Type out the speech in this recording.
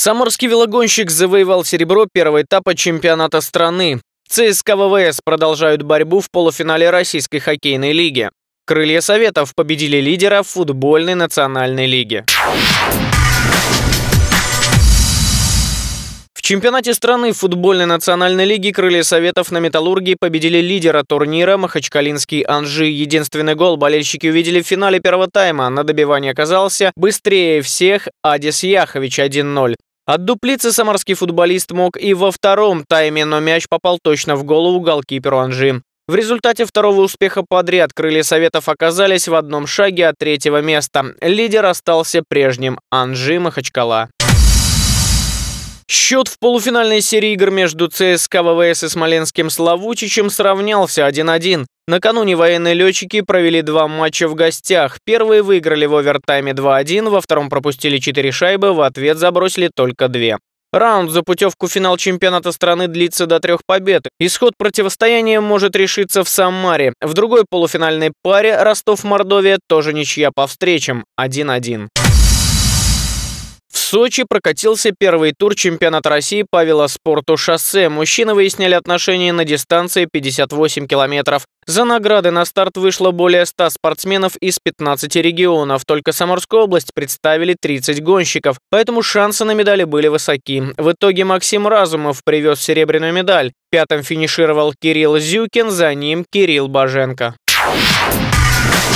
Самарский велогонщик завоевал серебро первого этапа чемпионата страны. ЦСКА ВВС продолжают борьбу в полуфинале Российской хоккейной лиги. Крылья Советов победили лидера футбольной национальной лиги. В чемпионате страны футбольной национальной лиги Крылья Советов на Металлургии победили лидера турнира Махачкалинский Анжи. Единственный гол болельщики увидели в финале первого тайма. На добивание оказался быстрее всех Адис Яхович 1-0. От дуплицы самарский футболист мог и во втором тайме, но мяч попал точно в голову голкиперу Анжи. В результате второго успеха подряд Крылья Советов оказались в одном шаге от третьего места. Лидер остался прежним – Анжи Махачкала. Счет в полуфинальной серии игр между ЦСКА ВВС и Смоленским Славутичем сравнялся 1-1. Накануне военные летчики провели два матча в гостях. Первые выиграли в овертайме 2-1, во втором пропустили 4 шайбы, в ответ забросили только 2. Раунд за путевку в финал чемпионата страны длится до 3 побед. Исход противостояния может решиться в Самаре. В другой полуфинальной паре Ростов-Мордовия тоже ничья по встречам 1-1. В Сочи прокатился первый тур чемпионата России по велоспорту шоссе. Мужчины выясняли отношения на дистанции 58 километров. За награды на старт вышло более 100 спортсменов из 15 регионов. Только Самарскую область представили 30 гонщиков, поэтому шансы на медали были высоки. В итоге Максим Разумов привез серебряную медаль. Пятым финишировал Кирилл Зюкин, за ним Кирилл Баженко.